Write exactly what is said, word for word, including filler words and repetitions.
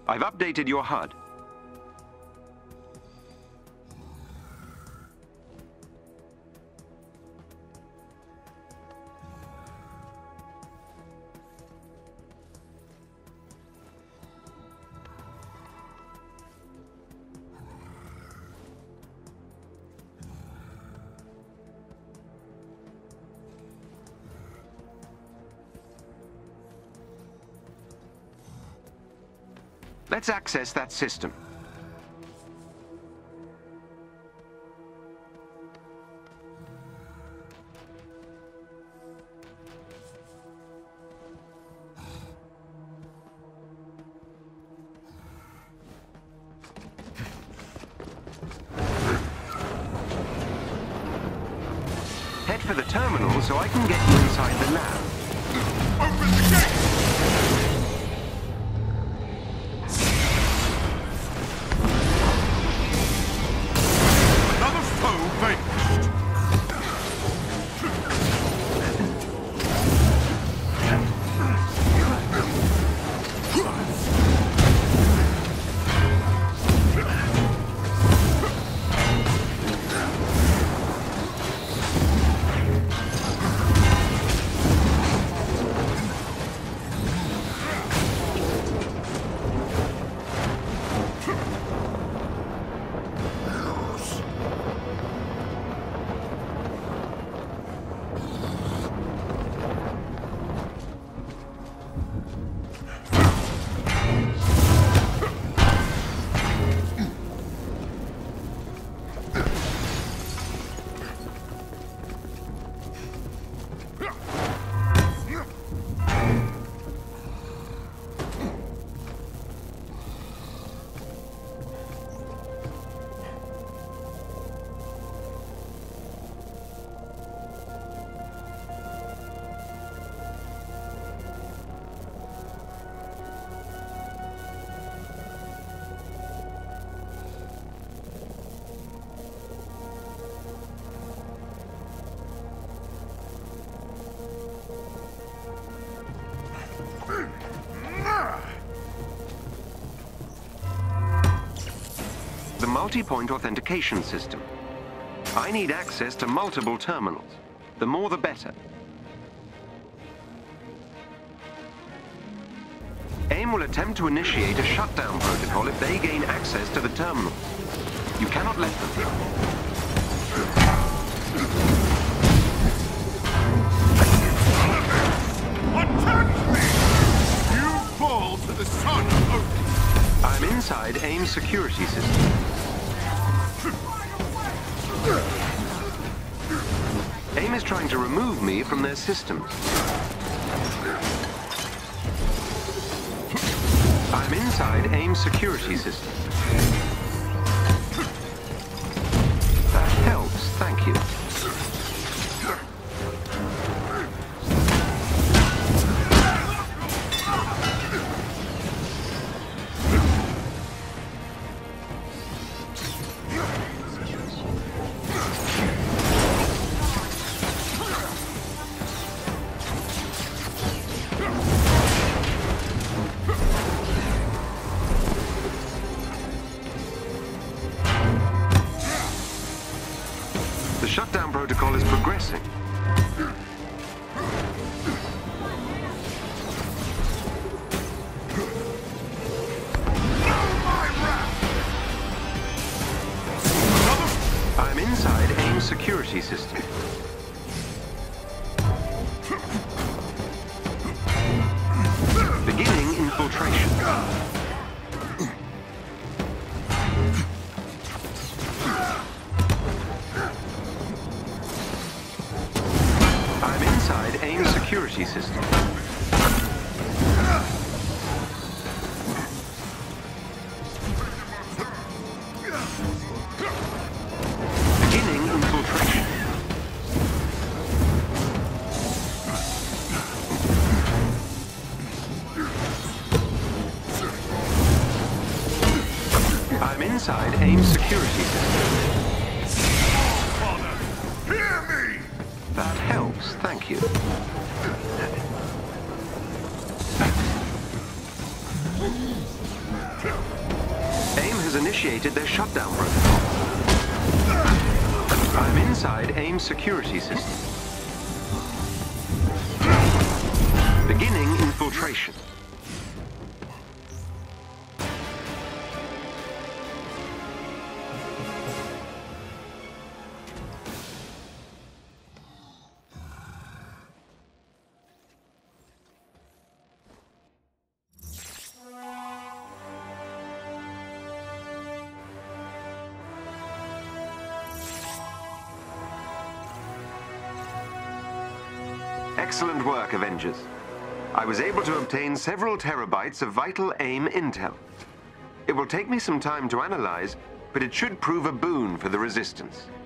I've updated your H U D. Let's access that system. Head for the terminal so I can get you inside the lab. Open the gate! The multi-point authentication system. I need access to multiple terminals. The more the better. AIM will attempt to initiate a shutdown protocol if they gain access to the terminals. You cannot let them. Attack me! You fall to the son of Odin! I'm inside AIM's security system. AIM is trying to remove me from their systems. I'm inside AIM's security system. That helps, thank you. The shutdown protocol is progressing. I'm inside AIM's security system. Beginning infiltration. AIM security system. Beginning infiltration. I'm inside AIM security system. Hear me! That helps, thank you. initiated their shutdown protocol. I'm inside AIM's security system. Beginning infiltration. Excellent work, Avengers. I was able to obtain several terabytes of vital AIM intel. It will take me some time to analyze, but it should prove a boon for the Resistance.